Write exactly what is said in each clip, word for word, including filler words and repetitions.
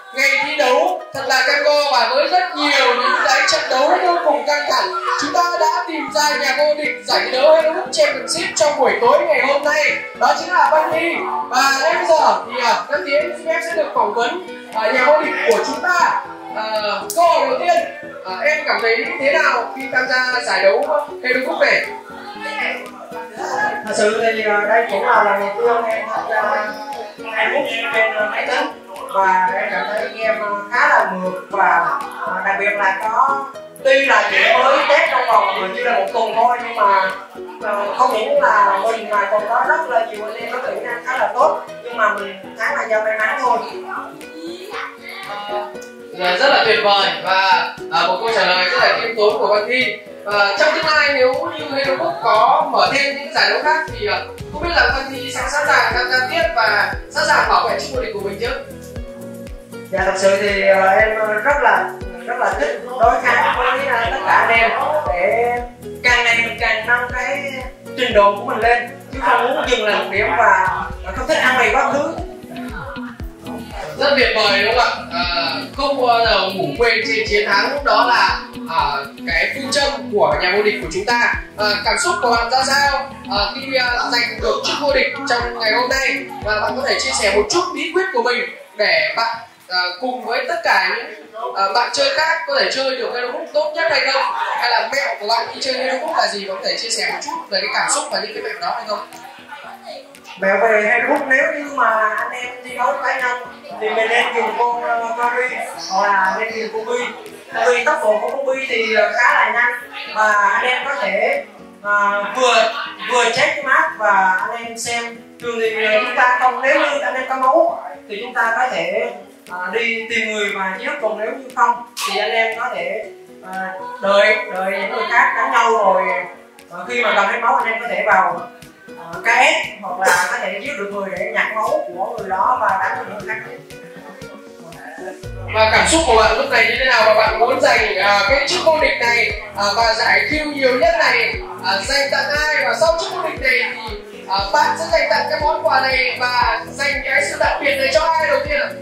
ngày thi đấu thật là cam go và với rất nhiều những cái trận đấu vô cùng căng thẳng, chúng ta đã tìm ra nhà vô địch giải thi đấu HeroBook Championship trong buổi tối ngày hôm nay, đó chính là Văn Thi. Và ngay bây giờ thì Nam Tiến xin phép sẽ được phỏng vấn uh, nhà vô địch của chúng ta. Uh, câu hỏi đầu tiên, uh, em cảm thấy thế nào khi tham gia giải đấu HeroBook này? Thật sự thì đây cũng là lần đầu tiên em tham gia HeroBook trên máy tính, và em cảm thấy game khá là mượt, và đặc biệt là có tuy là chỉ mới test trong vòng như là một tuần thôi, nhưng mà không những là mình mà còn có rất là nhiều anh em có kỹ năng khá là tốt, nhưng mà mình khá là do may mắn thôi. Rất là tuyệt vời và à, một câu trả lời rất là khiêm tốn của Văn Thi. À, trong tương lai nếu như HeroBook có mở thêm những giải đấu khác thì à, không biết là Văn Thi sẽ sẵn sàng tham gia tiếp và sẵn sàng bảo vệ chức vô địch của mình chứ? Dạ thật sự thì uh, em rất là rất là thích đối kháng với uh, tất cả anh em để càng ngày mình càng nâng cái trình độ của mình lên, chứ không muốn dừng lại một điểm và không thích ăn mày quá khứ. Rất tuyệt vời đúng không ạ? À, không bao giờ ngủ quên trên chiến thắng, đó là à, cái phương châm của nhà vô địch của chúng ta. À, cảm xúc của bạn ra sao à, khi à, giành được chức vô địch trong ngày hôm nay, và bạn có thể chia sẻ một chút bí quyết của mình để bạn à, cùng với tất cả những à, bạn chơi khác có thể chơi được HeroBook tốt nhất hay không, hay là mẹo của bạn khi chơi HeroBook là gì, có thể chia sẻ một chút về cái cảm xúc và những cái mẹo đó hay không? Mẹo về HeroBook, nếu như mà anh em thi đấu cá nhân thì mình nên dùng con Curry hoặc là nên dùng con Bi. Vì tốc độ của con Bi thì khá là nhanh, và anh em có thể uh, vừa vừa check cái map và anh em xem. Thường thì chúng ta không, nếu như anh em có máu thì chúng ta có thể uh, đi tìm người và giết, còn nếu như không thì anh em có thể uh, đợi đợi những người khác đánh nhau, rồi uh, khi mà cần hết máu anh em có thể vào uh, ca ét hoặc là có thể giết được người để nhặt máu của người đó và đánh được người khác. Và cảm xúc của bạn lúc này như thế nào, và bạn muốn giành uh, cái chức vô địch này uh, và giải kill nhiều nhất này uh, dành tặng ai, và sau chức vô địch này thì uh, bạn sẽ dành tặng cái món quà này và dành cái sự đặc biệt này cho ai đầu tiên ạ?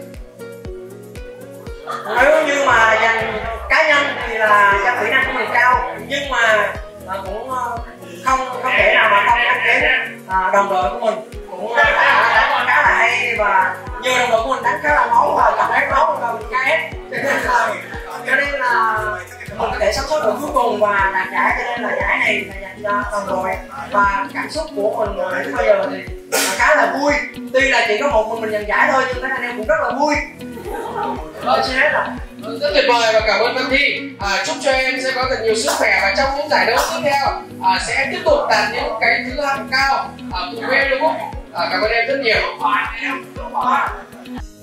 Nếu như mà dành cá nhân thì là do kỹ năng của mình cao, nhưng mà uh, cũng uh, không không thể nào mà không nhắc đến uh, đồng đội của mình cũng uh, đánh khá là hay, và nhờ đồng đội của mình đánh khá là máu và cầm hết máu và mình ca ép, cho nên là cho nên là mình có thể sống sót được cuối cùng và đạt giải, cho nên là giải này là dành cho đồng đội. Và cảm xúc của mình đến bây giờ thì khá là vui, tuy là chỉ có một mình mình giành giải thôi, nhưng các anh em cũng rất là vui. Đó, xin hết rồi. Rất tuyệt vời và cảm ơn Văn Thi. À, chúc cho em sẽ có thật nhiều sức khỏe và trong những giải đấu tiếp theo à, sẽ tiếp tục đạt những cái thứ hạng cao à, cùng với HeroBook. À, cảm ơn em rất nhiều.